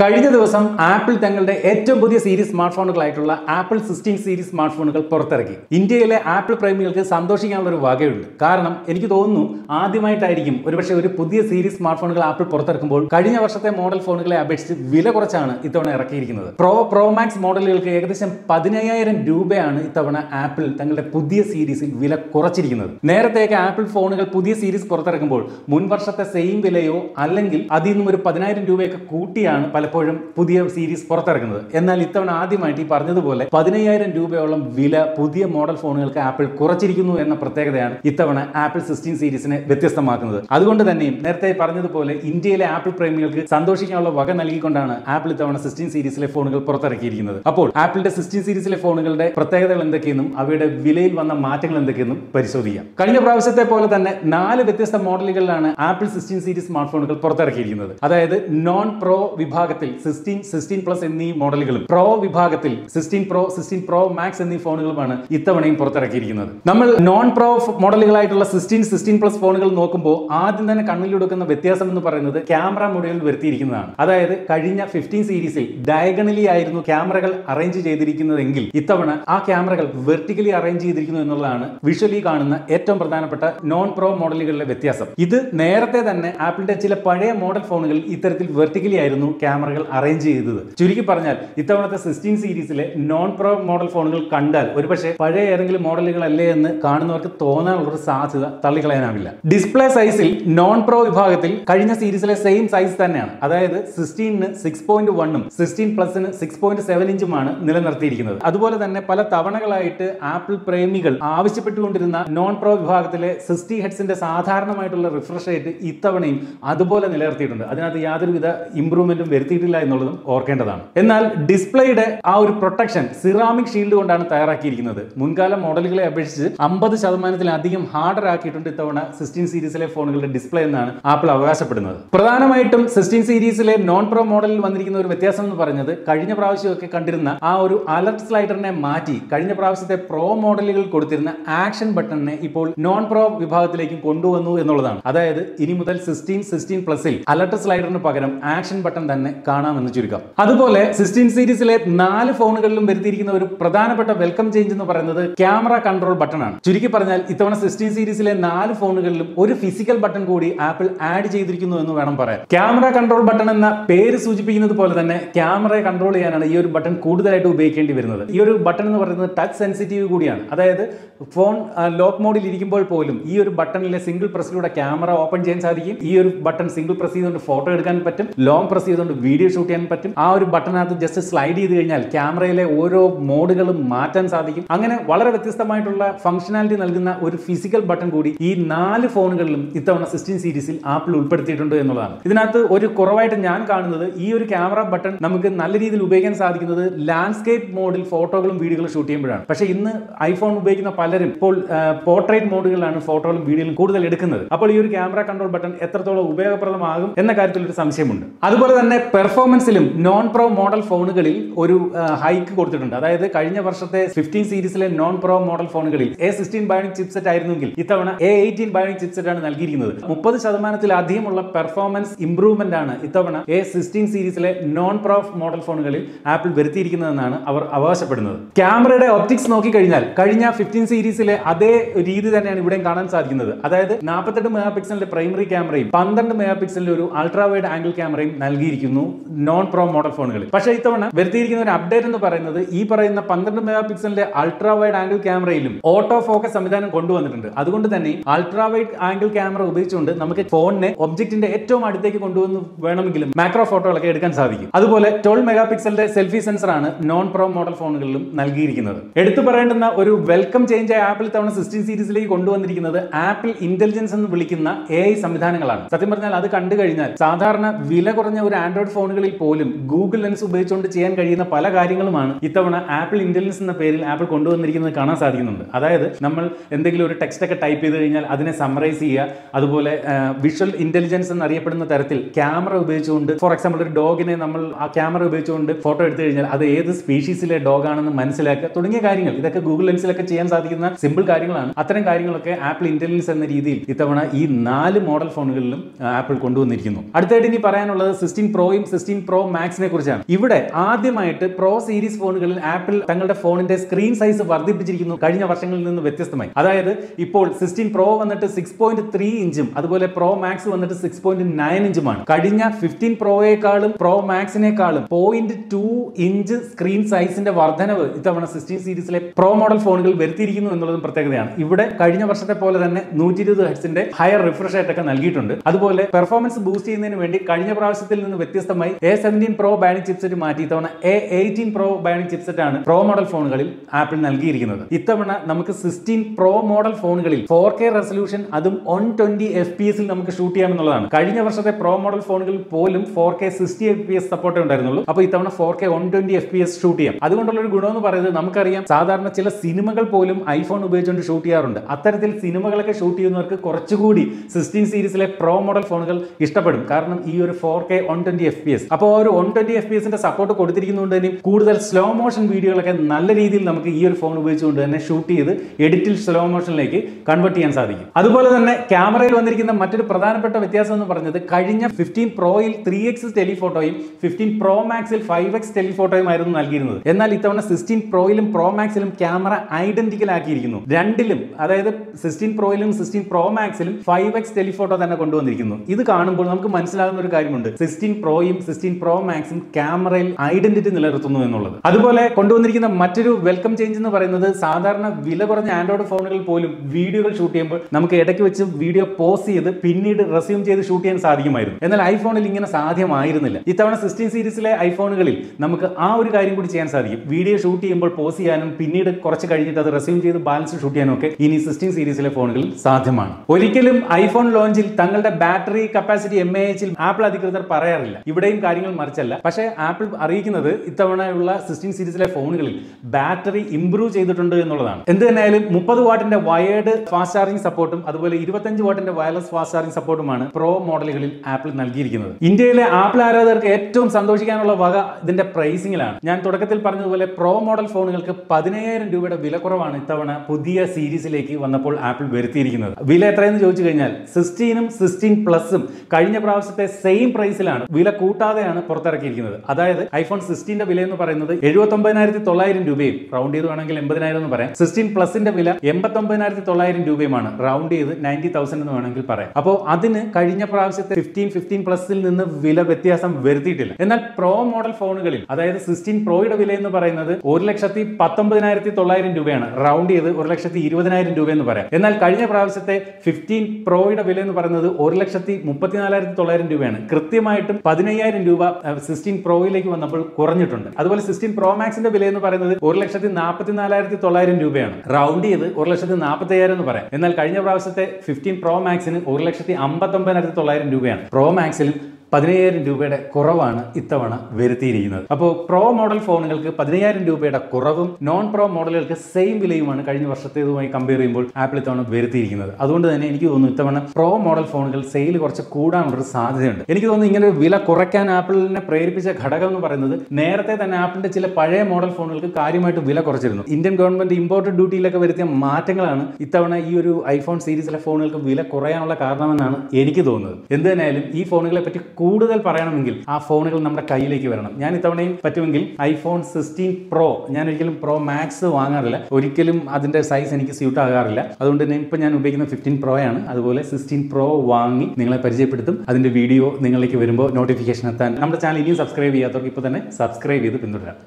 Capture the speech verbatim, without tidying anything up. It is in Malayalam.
കഴിഞ്ഞ ദിവസം ആപ്പിൾ തങ്ങളുടെ ഏറ്റവും പുതിയ സീരീസ് സ്മാർട്ട് ഫോണുകളായിട്ടുള്ള ആപ്പിൾ സിക്സ്റ്റീൻ സീരീസ് സ്മാർട്ട് ഫോണുകൾ പുറത്തിറക്കി. ഇന്ത്യയിലെ ആപ്പിൾ പ്രേമികൾക്ക് സന്തോഷിക്കാനുള്ള ഒരു വകയുണ്ട്. കാരണം എനിക്ക് തോന്നുന്നു ആദ്യമായിട്ടായിരിക്കും ഒരുപക്ഷെ ഒരു പുതിയ സീരീസ് സ്മാർട്ട് ഫോണുകൾ ആപ്പിൾ പുറത്തിറക്കുമ്പോൾ കഴിഞ്ഞ വർഷത്തെ മോഡൽ ഫോണുകളെ അപേക്ഷിച്ച് വില കുറച്ചാണ് ഇത്തവണ ഇറക്കിയിരിക്കുന്നത്. പ്രോ പ്രോ മാക്സ് മോഡലുകൾക്ക് ഏകദേശം പതിനയ്യായിരം രൂപയാണ് ഇത്തവണ ആപ്പിൾ തങ്ങളുടെ പുതിയ സീരീസിൽ വില കുറച്ചിരിക്കുന്നത്. നേരത്തെയൊക്കെ ആപ്പിൾ ഫോണുകൾ പുതിയ സീരീസ് പുറത്തിറക്കുമ്പോൾ മുൻ വർഷത്തെ സെയിം വിലയോ അല്ലെങ്കിൽ അതിൽ നിന്നും ഒരു പതിനായിരം രൂപയൊക്കെ കൂട്ടിയാണ് പലപ്പോഴും പുതിയ സീരീസ് പുറത്തിറക്കുന്നത്. എന്നാൽ ഇത്തവണ ആദ്യമായിട്ട് ഈ പറഞ്ഞതുപോലെ പതിനയ്യായിരം രൂപയോളം വില പുതിയ മോഡൽ ഫോണുകൾക്ക് ആപ്പിൾ കുറച്ചിരിക്കുന്നു എന്ന പ്രത്യേകതയാണ് ഇത്തവണ ആപ്പിൾ സിക്സ്റ്റീൻ സീരീസിനെ വ്യത്യസ്തമാക്കുന്നത്. അതുകൊണ്ട് തന്നെയും നേരത്തെ പറഞ്ഞതുപോലെ ഇന്ത്യയിലെ ആപ്പിൾ പ്രേമികൾക്ക് സന്തോഷിക്കാനുള്ള വക നൽകിക്കൊണ്ടാണ് ആപ്പിൾ ഇത്തവണ സിക്സ്റ്റീൻ സീരീസിലെ ഫോണുകൾ പുറത്തിറക്കിയിരിക്കുന്നത്. അപ്പോൾ ആപ്പിളിന്റെ സിക്സ്റ്റീൻ സീരീസിലെ ഫോണുകളുടെ പ്രത്യേകതകൾ എന്തൊക്കെയെന്നും അവയുടെ വിലയിൽ വന്ന മാറ്റങ്ങൾ എന്തൊക്കെയെന്നും പരിശോധിക്കാം. കഴിഞ്ഞ പ്രാവശ്യത്തെ പോലെ തന്നെ നാല് വ്യത്യസ്ത മോഡലുകളിലാണ് ആപ്പിൾ സിക്സ്റ്റീൻ സീരീസ് സ്മാർട്ട് ഫോണുകൾ പുറത്തിറക്കിയിരിക്കുന്നത്. അതായത് നോൺ പ്രോ വിഭാഗത്തിൽ സിക്സ്റ്റീൻ സിക്സ്റ്റീൻ പ്ലസ് എന്നീ മോഡലുകളും പ്രോ വിഭാഗത്തിൽ sixteen pro sixteen pro max എന്നീ ഫോണുകളുമാണ് ഇത്തവണയും പുറത്തിറക്കിയിരിക്കുന്നത്. നമ്മൾ നോൺ പ്രോ മോഡലുകളായിട്ടുള്ള സിക്സ്റ്റീൻ സിക്സ്റ്റീൻ പ്ലസ് ഫോണുകൾ നോക്കുമ്പോൾ ആദ്യം തന്നെ കണ്ണിലൊടുക്കുന്ന വ്യത്യാസം എന്ന് പറയുന്നത് ക്യാമറ മോഡലിൽ വരുത്തിയിരിക്കുന്നതാണ്. അതായത് കഴിഞ്ഞ ഫിഫ്റ്റീൻ സീരീസിൽ ഡയഗണലി ആയിരുന്നു ക്യാമറകൾ അറേഞ്ച് ചെയ്തിരിക്കുന്നതെങ്കിൽ ഇത്തവണ ആ ക്യാമറകൾ വെർട്ടിക്കലി അറേഞ്ച് ചെയ്തിരിക്കുന്നു എന്നുള്ളതാണ് വിഷ്വലി കാണുന്ന ഏറ്റവും പ്രധാനപ്പെട്ട നോൺ പ്രോ മോഡലുകളിലെ വ്യത്യാസം. ഇത് നേരത്തെ തന്നെ ആപ്പിളിന്റെ ചില പഴയ മോഡൽ ഫോണുകളിൽ ഇത്തരത്തിൽ വെർട്ടിക്കലി ആയിരുന്നു ക്യാമറകൾ അറേഞ്ച് ചെയ്തത്. ചുരുക്കി പറഞ്ഞാൽ ഇത്തവണത്തെ സിക്സ്റ്റീൻ സീരീസിലെ നോൺ പ്രോ മോഡൽ ഫോണുകൾ കണ്ടാൽ ഒരുപക്ഷെ പഴയ ഏതെങ്കിലും മോഡലുകളല്ലേ എന്ന് കാണുന്നവർക്ക് തോന്നാനുള്ള ഒരു സാധ്യത തള്ളിക്കളയാനാവില്ല. ഡിസ്പ്ലേ സൈസിൽ നോൺ പ്രോ വിഭാഗത്തിൽ കഴിഞ്ഞ സീരീസിലെ സെയിം സൈസ് തന്നെയാണ്. അതായത് സിക്സ്റ്റീന് സിക്സ് പോയിന്റ് വണ്ണും സിക്സ്റ്റീൻ പ്ലസിന് സിക്സ് പോയിന്റ് സെവൻ ഇഞ്ചുമാണ് നിലനിർത്തിയിരിക്കുന്നത്. അതുപോലെ തന്നെ പല തവണകളായിട്ട് ആപ്പിൾ പ്രേമികൾ ആവശ്യപ്പെട്ടുകൊണ്ടിരുന്ന നോൺ പ്രോ വിഭാഗത്തിലെ സിക്സ്റ്റി ഹെഡ്സിന്റെ സാധാരണമായിട്ടുള്ള റിഫ്രഷ് റേറ്റ് ഇത്തവണയും അതുപോലെ നിലനിർത്തിയിട്ടുണ്ട്. അതിനകത്ത് യാതൊരുവിധ ഇംപ്രൂവ്മെന്റും വരുത്തിയിട്ടില്ല എന്നുള്ളതും ഓർക്കേണ്ടതാണ്. എന്നാൽ ഡിസ്പ്ലേയുടെ ആ ഒരു പ്രൊട്ടക്ഷൻ സിറാമിക് ഷീൽഡ് കൊണ്ടാണ് തയ്യാറാക്കിയിരിക്കുന്നത്. മുൻകാല മോഡലുകളെ അപേക്ഷിച്ച് അമ്പത് ശതമാനത്തിലധികം ഹാർഡർ ആക്കിയിട്ടുണ്ട് ഇത്തവണ സിക്സ്റ്റീൻ സീരീസിലെ ഫോണുകളുടെ ഡിസ്പ്ലേ എന്നാണ് ആപ്പിൾ അവകാശപ്പെടുന്നത്. പ്രധാനമായിട്ടും സിക്സ്റ്റീൻ സീരീസിലെ നോൺ പ്രോ മോഡലിൽ വന്നിരിക്കുന്ന ഒരു വ്യത്യാസം എന്ന് പറയുന്നത് കഴിഞ്ഞ പ്രാവശ്യമൊക്കെ കണ്ടിരുന്ന ആ ഒരു അലർട്ട് സ്ലൈഡറിനെ മാറ്റി കഴിഞ്ഞ പ്രാവശ്യത്തെ പ്രോ മോഡലുകൾ കൊടുത്തിരുന്ന ആക്ഷൻ ബട്ടണിനെ ഇപ്പോൾ നോൺ പ്രോ വിഭാഗത്തിലേക്ക് കൊണ്ടുവന്നു എന്നുള്ളതാണ്. അതായത് ഇനി മുതൽ സിക്സ്റ്റീൻ സിക്സ്റ്റീൻ പ്ലസിൽ അലർട്ട് സ്ലൈഡറിന് പകരം ആക്ഷൻ ബട്ടൺ തന്നെ കാണാമെന്ന് ചുരുക്കം. അതുപോലെ സിക്സ്റ്റീൻ സീരീസിലെ നാല് ഫോണുകളിലും വരുത്തിയിരിക്കുന്ന ഒരു പ്രധാനപ്പെട്ട വെൽക്കം ചേഞ്ച് എന്ന് പറയുന്നത് ക്യാമറ കൺട്രോൾ ബട്ടൺ ആണ്. ചുരുക്കി പറഞ്ഞാൽ ഇത്തവണ സിക്സ്റ്റീൻ സീരീസിലെ നാല് ഫോണുകളിലും ഒരു ഫിസിക്കൽ ബട്ടൺ കൂടി ആപ്പിൾ ആഡ് ചെയ്തിരിക്കുന്നു എന്ന് വേണം പറയാൻ. ക്യാമറ കൺട്രോൾ ബട്ടൺ എന്ന പേര് സൂചിപ്പിക്കുന്നത് പോലെ തന്നെ ക്യാമറയെ കൺട്രോൾ ചെയ്യാനാണ് ഈ ഒരു ബട്ടൺ കൂടുതലായിട്ട് ഉപയോഗിക്കേണ്ടി വരുന്നത്. ഈ ഒരു ബട്ടൺ എന്ന് പറയുന്നത് ടച്ച് സെൻസിറ്റീവ് കൂടിയാണ്. അതായത് ഫോൺ ലോക്ക് മോഡിൽ ഇരിക്കുമ്പോൾ പോലും ഈ ഒരു ബട്ടണിലെ സിംഗിൾ പ്രസ്സിലൂടെ ക്യാമറ ഓപ്പൺ ചെയ്യാൻ സാധിക്കും. ഈ ഒരു ബട്ടൺ സിംഗിൾ പ്രസ് ചെയ്തുകൊണ്ട് ഫോട്ടോ എടുക്കാൻ പറ്റും, ലോങ് പ്രസ് ചെയ്തുകൊണ്ട് വീഡിയോ ഷൂട്ട് ചെയ്യാൻ പറ്റും. ആ ഒരു ബട്ടനകത്ത് ജസ്റ്റ് സ്ലൈഡ് ചെയ്ത് കഴിഞ്ഞാൽ ക്യാമറയിലെ ഓരോ മോഡുകളും മാറ്റാൻ സാധിക്കും. അങ്ങനെ വളരെ വ്യത്യസ്തമായിട്ടുള്ള ഫംഗ്ഷനാലിറ്റി നൽകുന്ന ഒരു ഫിസിക്കൽ ബട്ടൺ കൂടി ഈ നാല് ഫോണുകളിലും ഇത്തവണ സിക്സ്റ്റീൻ സീരീസിൽ ആപ്പിൾ ഉൾപ്പെടുത്തിയിട്ടുണ്ട് എന്നുള്ളതാണ്. ഇതിനകത്ത് ഒരു കുറവായിട്ട് ഞാൻ കാണുന്നത് ഈ ഒരു ക്യാമറ ബട്ടൺ നമുക്ക് നല്ല രീതിയിൽ ഉപയോഗിക്കാൻ സാധിക്കുന്നത് ലാൻഡ്സ്കേപ്പ് മോഡിൽ ഫോട്ടോകളും വീഡിയോകളും ഷൂട്ട് ചെയ്യുമ്പോഴാണ്. പക്ഷേ ഇന്ന് ഐഫോൺ ഉപയോഗിക്കുന്ന പലരും ഇപ്പോൾ പോർട്രേറ്റ് മോഡുകളിലാണ് ഫോട്ടോകളും വീഡിയോകളും കൂടുതൽ എടുക്കുന്നത്. അപ്പോൾ ഈ ഒരു ക്യാമറ കൺട്രോൾ ബട്ടൺ എത്രത്തോളം ഉപയോഗപ്രദമാകും എന്ന കാര്യത്തിൽ ഒരു സംശയമുണ്ട്. അതുപോലെ തന്നെ പെർഫോമൻസിലും നോൺ പ്രോ മോഡൽ ഫോണുകളിൽ ഒരു ഹൈക്ക് കൊടുത്തിട്ടുണ്ട്. അതായത് കഴിഞ്ഞ വർഷത്തെ ഫിഫ്റ്റീൻ സീരീസിലെ നോൺ പ്രോ മോഡൽ ഫോണുകളിൽ എ സിക്സ്റ്റീൻ ബയോണിക് ചിപ്സെറ്റ് ആയിരുന്നെങ്കിൽ ഇത്തവണ എ എയ്റ്റീൻ ബയോണിക് ചിപ്സെറ്റ് ആണ് നൽകിയിരിക്കുന്നത്. മുപ്പത് ശതമാനത്തിലധികമുള്ള പെർഫോമൻസ് ഇംപ്രൂവ്മെന്റ് ആണ് ഇത്തവണ എ സിക്സ്റ്റീൻ സീരീസിലെ നോൺ പ്രോ മോഡൽ ഫോണുകളിൽ ആപ്പിൾ വരുത്തിയിരിക്കുന്നതെന്നാണ് അവർ അവകാശപ്പെടുന്നത്. ക്യാമറയുടെ ഒപ്റ്റിക്സ് നോക്കിക്കഴിഞ്ഞാൽ കഴിഞ്ഞ ഫിഫ്റ്റീൻ സീരീസിലെ അതേ രീതി തന്നെയാണ് ഇവിടെയും കാണാൻ സാധിക്കുന്നത്. അതായത് നാൽപ്പത്തെട്ട് മെഗാ പിക്സലിന്റെ പ്രൈമറി ക്യാമറയും പന്ത്രണ്ട് മെഗാ പിക്സലിന്റെ ഒരു അൾട്രാ വൈഡ് ആംഗിൾ ക്യാമറയും നൽകിയിരിക്കുന്നു നോൺ പ്രോ മോഡൽ ഫോണുകളിൽ. പക്ഷേ ഇത്തവണ വരുത്തിയിരിക്കുന്ന ഒരു അപ്ഡേറ്റ് എന്ന് പറയുന്നത് ഈ പറയുന്ന പന്ത്രണ്ട് മെഗാ പിക്സലിന്റെ അൾട്രാ വൈഡ് ആംഗിൾ ക്യാമറയിലും ഓട്ടോ ഫോക്കസ് സംവിധാനം കൊണ്ടുവന്നിട്ടുണ്ട്. അതുകൊണ്ട് തന്നെ അൾട്രാ വൈഡ് ആംഗിൾ ക്യാമറ ഉപയോഗിച്ചുകൊണ്ട് നമുക്ക് ഫോണിനെ ഒബ്ജക്റ്റിന്റെ ഏറ്റവും അടുത്തേക്ക് കൊണ്ടുവന്ന് വേണമെങ്കിലും മാക്രോ ഫോട്ടോകളൊക്കെ എടുക്കാൻ സാധിക്കും. അതുപോലെ ട്വൽവ് മെഗാ പിക്സലിന്റെ സെൽഫി സെൻസർ ആണ് നോൺ പ്രോ മോഡൽ ഫോണുകളിലും നൽകിയിരിക്കുന്നത്. എടുത്തു പറയേണ്ടുന്ന ഒരു വെൽക്കം ചേഞ്ച് ആയി ആപ്പിൾ തവണ സിക്സ്റ്റീൻ സീരീസിലേക്ക് കൊണ്ടുവന്നിരിക്കുന്നത് ആപ്പിൾ ഇന്റലിജൻസ് എന്ന് വിളിക്കുന്ന എ ഐ സംവിധാനങ്ങളാണ്. സത്യം പറഞ്ഞാൽ അത് കണ്ടു കഴിഞ്ഞാൽ സാധാരണ വില കുറഞ്ഞ ഒരു ആൻഡ്രോയിഡ് ഫോണുകളിൽ പോലും ഗൂഗിൾ ലെൻസ് ഉപയോഗിച്ചുകൊണ്ട് ചെയ്യാൻ കഴിയുന്ന പല കാര്യങ്ങളുമാണ് ഇത്തവണ ആപ്പിൾ ഇന്റലിജൻസ് എന്ന പേരിൽ ആപ്പിൾ കൊണ്ടുവന്നിരിക്കുന്നത് കാണാൻ സാധിക്കുന്നുണ്ട്. അതായത് നമ്മൾ എന്തെങ്കിലും ഒരു ടെക്സ്റ്റ് ഒക്കെ ടൈപ്പ് ചെയ്ത് കഴിഞ്ഞാൽ അതിനെ സമ്മറൈസ് ചെയ്യുക, അതുപോലെ വിഷ്വൽ ഇന്റലിജൻസ് എന്നറിയപ്പെടുന്ന തരത്തിൽ ക്യാമറ ഉപയോഗിച്ചുകൊണ്ട് ഫോർ എക്സാമ്പിൾ ഒരു ഡോഗിനെ നമ്മൾ ആ ക്യാമറ ഉപയോഗിച്ചുകൊണ്ട് ഫോട്ടോ എടുത്തു കഴിഞ്ഞാൽ അത് ഏത് സ്പീഷീസിലെ ഡോഗ് ആണെന്ന് മനസ്സിലാക്കുക തുടങ്ങിയ കാര്യങ്ങൾ ഇതൊക്കെ ഗൂഗിൾ ലെൻസിലൊക്കെ ചെയ്യാൻ സാധിക്കുന്ന സിമ്പിൾ കാര്യങ്ങളാണ്. അത്തരം കാര്യങ്ങളൊക്കെ ആപ്പിൾ ഇന്റലിജൻസ് എന്ന രീതിയിൽ ഇത്തവണ ഈ നാല് മോഡൽ ഫോണുകളിലും ആപ്പിൾ കൊണ്ടുവന്നിരിക്കുന്നു. അടുത്തായിട്ട് ഇനി പറയാനുള്ളത് സിക്സ്റ്റീൻ പ്രോയും സിക്സ്റ്റീൻ പ്രോ മാക്സിനെ കുറിച്ചാണ്. ഇവിടെ ആദ്യമായിട്ട് പ്രോ സീരീസ് ഫോണുകളിൽ ആപ്പിൾ തങ്ങളുടെ ഫോണിന്റെ സ്ക്രീൻ സൈസ് വർദ്ധിപ്പിച്ചിരിക്കുന്നു കഴിഞ്ഞ വർഷങ്ങളിൽ നിന്ന് വ്യത്യസ്തമായി. അതായത് ഇപ്പോൾ സിക്സ്റ്റീൻ പ്രോ വന്നിട്ട് സിക്സ് പോയിന്റ് ത്രീ ഇഞ്ചും അതുപോലെ പ്രോ മാക്സ് വന്നിട്ട് സിക്സ് പോയിന്റ് നയൻ ഇഞ്ചുമാണ്. കഴിഞ്ഞ ഫിഫ്റ്റീൻ പ്രോയേക്കാളും പ്രോ മാക്സിനേക്കാളും പോയിന്റ് ടു ഇഞ്ച് സ്ക്രീൻ സൈസിന്റെ വർധനവ് ഇത്തവണ സിക്സ്റ്റീൻ സീരീസിലെ പ്രോ മോഡൽ ഫോണുകൾ വരുത്തിയിരിക്കുന്നു എന്നുള്ളതും പ്രത്യേകതയാണ്. ഇവിടെ കഴിഞ്ഞ വർഷത്തെ പോലെ തന്നെ നൂറ്റി ഇരുപത് ഹെർട്സിന്റെ ഹയർ റിഫ്രഷ് റേറ്റ് ഒക്കെ നൽകിയിട്ടുണ്ട്. അതുപോലെ പെർഫോമൻസ് ബൂസ്റ്റ് ചെയ്യുന്നതിന് വേണ്ടി കഴിഞ്ഞ പ്രാവശ്യത്തിൽ നിന്ന് വ്യത്യസ്തമായി A seventeen pro bionic chipset മാറ്റി ഇത്തവണ A eighteen pro bionic chipset ആണ് പ്രോ മോഡൽ ഫോണുകളിൽ ആപ്പിൾ നൽകിയിരിക്കുന്നത്. ഇത്തവണ നമുക്ക് സിക്സ്റ്റീൻ പ്രോ മോഡൽ ഫോണുകളിൽ ഫോർ കെ റെസൊല്യൂഷൻ അതും വൺ ട്വന്റി എഫ് പി എസിൽ നമുക്ക് ഷൂട്ട് ചെയ്യാമെന്നുള്ളതാണ്. കഴിഞ്ഞ വർഷത്തെ പ്രോ മോഡൽ ഫോണുകളിൽ പോലും four K sixty F P S സപ്പോർട്ടേ ഉണ്ടായിരുന്നുള്ളൂ. അപ്പോൾ ഇത്തവണ four K one twenty F P S shoot ചെയ്യാം. അതുകൊണ്ടുള്ള ഒരു ഗുണം എന്ന് പറയുന്നത് നമുക്കറിയാം സാധാരണ ചില സിനിമകൾ പോലും ഐഫോൺ ഉപയോഗിച്ചുകൊണ്ട് ഷൂട്ട് ചെയ്യാറുണ്ട്. അത്തരത്തിൽ സിനിമകളൊക്കെ ഷൂട്ട് ചെയ്യുന്നവർക്ക് കുറച്ചുകൂടി സിക്സ്റ്റീൻ സീരീസിലെ പ്രോ മോഡൽ ഫോണുകൾ ഇഷ്ടപ്പെടും. കാരണം ഈ ഒരു four K one twenty F P S അപ്പോൾ ഒരു വൺ ട്വന്റി എഫ് പി എസിന്റെ സപ്പോർട്ട് കൊടുത്തിരിക്കുന്നതുകൊണ്ട് തന്നെ കൂടുതൽ സ്ലോ മോഷൻ വീഡിയോകളൊക്കെ നല്ല രീതിയിൽ നമുക്ക് ഈ ഒരു ഫോൺ ഉപയോഗിച്ചുകൊണ്ട് തന്നെ ഷൂട്ട് ചെയ്ത് എഡിറ്റിൽ സ്ലോ മോഷനിലേക്ക് കൺവേർട്ട് ചെയ്യാൻ സാധിക്കും. അതുപോലെ തന്നെ ക്യാമറയിൽ വന്നിരിക്കുന്ന മറ്റൊരു പ്രധാനപ്പെട്ട വ്യത്യാസം എന്ന് പറഞ്ഞത് കഴിഞ്ഞ ഫിഫ്റ്റീൻ പ്രോയിൽ ത്രീ എക്സ് ടെലിഫോട്ടോയും ഫിഫ്റ്റീൻ പ്രോ മാക്സിൽ ഫൈവ് എക്സ് ടെലിഫോട്ടോയും ആയിരുന്നു നൽകിയിരുന്നത്. എന്നാൽ ഇത്തവണ സിക്സ്റ്റീൻ പ്രോയിലും പ്രോ മാക്സിലും ക്യാമറ ഐഡന്റിക്കൽ ആക്കിയിരിക്കുന്നു. രണ്ടിലും അതായത് സിക്സ്റ്റീൻ പ്രോയിലും സിക്സ്റ്റീൻ പ്രോ മാക്സിലും ഫൈവ് എക്സ് ടെലിഫോട്ടോ തന്നെ കൊണ്ടുവന്നിരിക്കുന്നു. ഇത് കാണുമ്പോൾ നമുക്ക് മനസ്സിലാകുന്ന ഒരു കാര്യമുണ്ട്, സിക്സ്റ്റീൻ പ്രോയും സിക്സ്റ്റീൻ പ്രോ മാക്സും ക്യാമറയിൽ ഐഡന്റിറ്റി നിലനിർത്തുന്നു എന്നുള്ളത്. അതുപോലെ കൊണ്ടുവന്നിരിക്കുന്ന മറ്റൊരു വെൽക്കം ചേഞ്ച് എന്ന് പറയുന്നത് സാധാരണ വില കുറഞ്ഞ ആൻഡ്രോയിഡ് ഫോണുകൾ പോലും വീഡിയോകൾ ഷൂട്ട് ചെയ്യുമ്പോൾ നമുക്ക് ഇടയ്ക്ക് വെച്ച് വീഡിയോ പോസ് ചെയ്ത് പിന്നീട് റെസ്യൂം ചെയ്ത് ഷൂട്ട് ചെയ്യാൻ സാധിക്കുമായിരുന്നു. എന്നാൽ ഐഫോണിൽ ഇങ്ങനെ സാധ്യമായിരുന്നില്ല. ഇത്തവണ സിക്സ്റ്റീൻ സീരീസിലെ ഐഫോണുകളിൽ നമുക്ക് ആ ഒരു കാര്യം കൂടി ചെയ്യാൻ സാധിക്കും. വീഡിയോ ഷൂട്ട് ചെയ്യുമ്പോൾ പോസ് ചെയ്യാനും പിന്നീട് കുറച്ച് കഴിഞ്ഞിട്ട് അത് റെസ്യൂം ചെയ്ത് ബാലൻസ് ഷൂട്ട് ചെയ്യാനും ഒക്കെ ഇനി സിക്സ്റ്റീൻ സീരീസിലെ ഫോണുകളിൽ സാധ്യമാണ്. ഒരിക്കലും ഐഫോൺ ലോഞ്ചിൽ തങ്ങളുടെ ബാറ്ററി കപ്പാസിറ്റി എം എ എച്ചിൽ ആപ്പിൾ അധികൃതർ പറയാറില്ല. ഇവിടെയും കാര്യങ്ങൾ മറിച്ചല്ല. പക്ഷേ ആപ്പിൾ അറിയിക്കുന്നത് ഇത്തവണയുള്ള സിക്സ്റ്റീൻ സീരീസിലെ ഫോണുകളിൽ ബാറ്ററി ഇംപ്രൂവ് ചെയ്തിട്ടുണ്ട് എന്നുള്ളതാണ്. എന്ത് തന്നെയായാലും മുപ്പത് വാട്ടിന്റെ വയേർഡ് ഫാസ്റ്റ് ചാർജിംഗ് സപ്പോർട്ടും അതുപോലെ ഇരുപത്തഞ്ച് വാട്ടിന്റെ വയർലെസ് ഫാസ്റ്റ് ചാർജിംഗ് സപ്പോർട്ടുമാണ് പ്രോ മോഡലുകളിൽ ആപ്പിൾ നൽകിയിരിക്കുന്നത്. ഇന്ത്യയിലെ ആപ്പിൾ ആരാധകർക്ക് ഏറ്റവും സന്തോഷിക്കാനുള്ള വക ഇതിന്റെ പ്രൈസിംഗിലാണ്. ഞാൻ തുടക്കത്തിൽ പറഞ്ഞതുപോലെ പ്രോ മോഡൽ ഫോണുകൾക്ക് പതിനയ്യായിരം രൂപയുടെ വില കുറവാണ് ഇത്തവണ പുതിയ സീരീസിലേക്ക് വന്നപ്പോൾ ആപ്പിൾ വരുത്തിയിരിക്കുന്നത്. വില എത്രയെന്ന് ചോദിച്ചു കഴിഞ്ഞാൽ സിക്സ്റ്റീനും സിക്സ്റ്റീൻ പ്ലസും കഴിഞ്ഞ പ്രാവശ്യത്തെ സെയിം പ്രൈസിലാണ്, വില കൂട്ടാതെയാണ് പുറത്തിറക്കിയിരിക്കുന്നത്. അതായത് ഐഫോൺ സിക്സ്റ്റീന്റെ വില എന്ന് പറയുന്നത് എഴുപത്തി ഒമ്പതിനായിരത്തി തൊള്ളായിരം രൂപയും റൗണ്ട് ചെയ്ത് വേണമെങ്കിൽ എൺപതിനായിരം എന്ന് പറയാം. സിക്സ്റ്റീൻ പ്ലസിന്റെ വില എൺപത്തി ഒമ്പതിനായിരത്തി തൊള്ളായിരം രൂപയുമാണ്, റൗണ്ട് ചെയ്ത് നയൻറ്റി തൗസൻഡ് എന്ന് വേണമെങ്കിൽ പറയാം. അപ്പോൾ അതിന് കഴിഞ്ഞ പ്രാവശ്യത്തെ ഫിഫ്റ്റീൻ ഫിഫ്റ്റീൻ പ്ലസിൽ നിന്ന് വില വ്യത്യാസം വരുത്തിയിട്ടില്ല. എന്നാൽ പ്രോ മോഡൽ ഫോണുകളിൽ അതായത് സിക്സ്റ്റീൻ പ്രോയുടെ വില എന്ന് പറയുന്നത് ഒരു ലക്ഷത്തി പത്തൊമ്പതിനായിരത്തി തൊള്ളായിരം രൂപയാണ്, റൗണ്ട് ചെയ്ത് ഒരു ലക്ഷത്തി ഇരുപതിനായിരം രൂപ എന്ന് പറയാം. എന്നാൽ കഴിഞ്ഞ പ്രാവശ്യത്തെ ഫിഫ്റ്റീൻ പ്രോയുടെ വില എന്ന് പറയുന്നത് ഒരു ലക്ഷത്തി മുപ്പത്തിനാലായിരത്തി തൊള്ളായിരം രൂപയാണ്. കൃത്യമായിട്ടും പതിനയ്യായിരം രൂപ സിക്സ്റ്റീൻ പ്രോയിലേക്ക് വന്നപ്പോൾ കുറഞ്ഞിട്ടുണ്ട്. അതുപോലെ സിക്സ്റ്റീൻ പ്രോ മാക്സിന്റെ വില എന്ന് പറയുന്നത് ഒരു ലക്ഷത്തി നാൽപ്പത്തിനാലായിരത്തി തൊള്ളായിരം രൂപയാണ്, റൗണ്ട് ചെയ്ത് ഒരു ലക്ഷത്തി നാൽപ്പത്തി അയ്യായിരം എന്ന് പറയാം. എന്നാൽ കഴിഞ്ഞ പ്രാവശ്യത്തെ ഫിഫ്റ്റീൻ പ്രോ മാക്സിന് ഒരു ലക്ഷത്തി അമ്പത്തി ഒമ്പതിനായിരത്തി തൊള്ളായിരം രൂപയാണ്. പ്രോ മാക്സിലും പതിനയ്യായിരം രൂപയുടെ കുറവാണ് ഇത്തവണ വരുത്തിയിരിക്കുന്നത്. അപ്പോൾ പ്രോ മോഡൽ ഫോണുകൾക്ക് പതിനയ്യായിരം രൂപയുടെ കുറവും നോൺ പ്രോ മോഡലുകൾക്ക് സെയിം വിലയുമാണ് കഴിഞ്ഞ വർഷത്തേതുമായി കമ്പയർ ചെയ്യുമ്പോൾ ആപ്പിൾ ഇത്തവണ വരുത്തിയിരിക്കുന്നത്. അതുകൊണ്ട് തന്നെ എനിക്ക് തോന്നുന്നു ഇത്തവണ പ്രോ മോഡൽ ഫോണുകൾ സെയിൽ കുറച്ച് കൂടാനുള്ളൊരു സാധ്യതയുണ്ട്. എനിക്ക് തോന്നുന്നു ഇങ്ങനെ ഒരു വില കുറയ്ക്കാൻ ആപ്പിളിനെ പ്രേരിപ്പിച്ച ഘടകം എന്ന് പറയുന്നത് നേരത്തെ തന്നെ ആപ്പിളിന്റെ ചില പഴയ മോഡൽ ഫോണുകൾക്ക് കാര്യമായിട്ട് വില കുറച്ചിരുന്നു. ഇന്ത്യൻ ഗവൺമെന്റ് ഇമ്പോർട്ടഡ് ഡ്യൂട്ടിയിലൊക്കെ വരുത്തിയ മാറ്റങ്ങളാണ് ഇത്തവണ ഈ ഒരു ഐഫോൺ സീരീസിലെ ഫോണുകൾക്ക് വില കുറയാനുള്ള കാരണമെന്നാണ് എനിക്ക് തോന്നുന്നത്. എന്ത് തന്നെയായാലും ഈ ഫോണുകളെ പറ്റി കൂടുതൽ പറയണമെങ്കിൽ ആ ഫോണുകൾ നമ്മുടെ കയ്യിലേക്ക് വരണം. ഞാൻ ഇത്തവണയും പറ്റുമെങ്കിൽ ഐഫോൺ സിക്സ്റ്റീൻ പ്രോ, ഞാൻ ഒരിക്കലും പ്രോ മാക്സ് വാങ്ങാറില്ല, ഒരിക്കലും അതിന്റെ സൈസ് എനിക്ക് സ്യൂട്ട് ആകാറില്ല. അതുകൊണ്ട് തന്നെ ഇപ്പൊ ഞാൻ ഉപയോഗിക്കുന്ന ഫിഫ്റ്റീൻ പ്രോ ആണ്. അതുപോലെ സിക്സ്റ്റീൻ പ്രോ വാങ്ങി നിങ്ങളെ പരിചയപ്പെടുത്തും. അതിന്റെ വീഡിയോ നിങ്ങളിലേക്ക് വരുമ്പോൾ നോട്ടിഫിക്കേഷൻ എത്താൻ നമ്മുടെ ചാനൽ ഇനിയും സബ്സ്ക്രൈബ് ചെയ്യാത്തവർക്ക് ഇപ്പോൾ തന്നെ സബ്സ്ക്രൈബ് ചെയ്ത് പിന്തുടരാം.